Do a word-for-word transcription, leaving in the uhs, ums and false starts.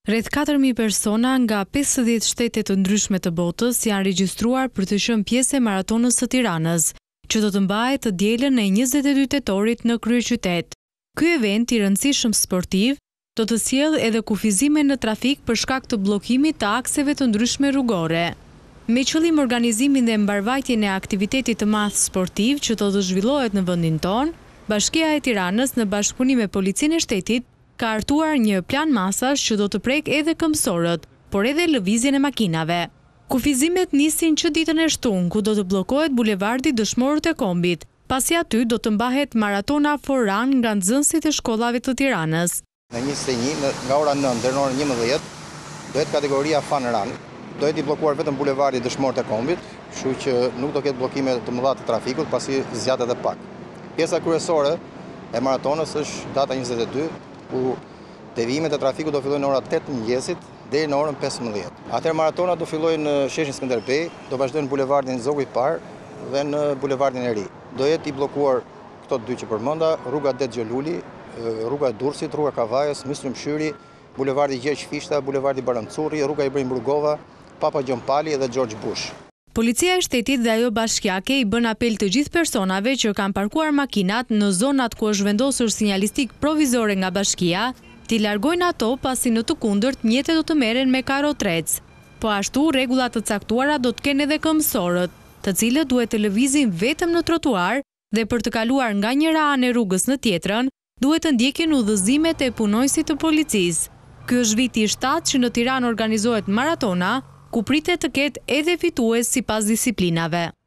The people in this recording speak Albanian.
Rreth katër mijë persona nga pesëdhjetë shtete të ndryshme të botës janë regjistruar për të qenë pjesë e maratonës së Tiranës, që do të mbahet të dielën e njëzet e dy tetorit në kryeqytet. Ky event i rëndësishëm sportiv do të sjellë edhe kufizime në trafik për shkak të bllokimit të akseve të ndryshme rrugore. Me qëllim organizimin dhe mbarvajtjen e aktivitetit të madh sportiv që do të zhvillohet në vendin tonë, Bashkia e Tiranës në bashkëpunim me Policinë e Shtetit ka hartuar një plan masash që do të prek edhe këmbësorët, por edhe lëvizjen e makinave. Kufizimet nisin që ditën e shtunë, ku do të bllokohet bulevardi Dëshmorët e Kombit, pasi aty do të mbahet maratona for run nga nxënësit e shkollave të Tiranës. Në njëzet e një, nga ora nëntë deri në orën njëmbëdhjetë, do jetë kategoria fun run. Do jetë i bllokuar vetëm bulevardi Dëshmorët e Kombit, kështu që nuk do ketë bllokime të mëdha të trafikut, pasi zgjatet edhe pak. Pjesa kryesore e maratonës është data njëzet e dy, ku devijimet e trafikut do fillojnë në ora tetë mëngjesit deri në orën pesëmbëdhjetë. Atëherë maratona do fillojnë në sheshin Skënderbej, do vazhdojnë në bulevardin Zogu i Parë dhe në bulevardin e Ri. Do jetë i bllokuar këto dy që përmenda, rruga Det Xheluli, rruga e Durrësit, rruga Kavajës, Myslim Shyri, bulevardi Gjergj Fishta, bulevardi Barancurri, rruga Ibrim Burgova, Papa Gjon Pali dhe George Bush. Policia e Shtetit dhe ajo bashkiake i bën apel të gjithë personave që kanë parkuar makinat në zonat ku është vendosur sinjalistik provizore nga bashkia, t'i largojnë ato pasi në të kundërt mjetet do të merren me karotrec. Po ashtu rregullat të caktuara do të kenë edhe këmbësorët, të cilët duhet të lëvizin vetëm në trotuar dhe për të kaluar nga njëra anë e rrugës në tjetrën, duhet të ndjekin udhëzimet e punojësit të policisë. Ky është viti i shtatë që në Tiranë organizohet maratona, ku pritet të ketë edhe fitues sipas disiplinave.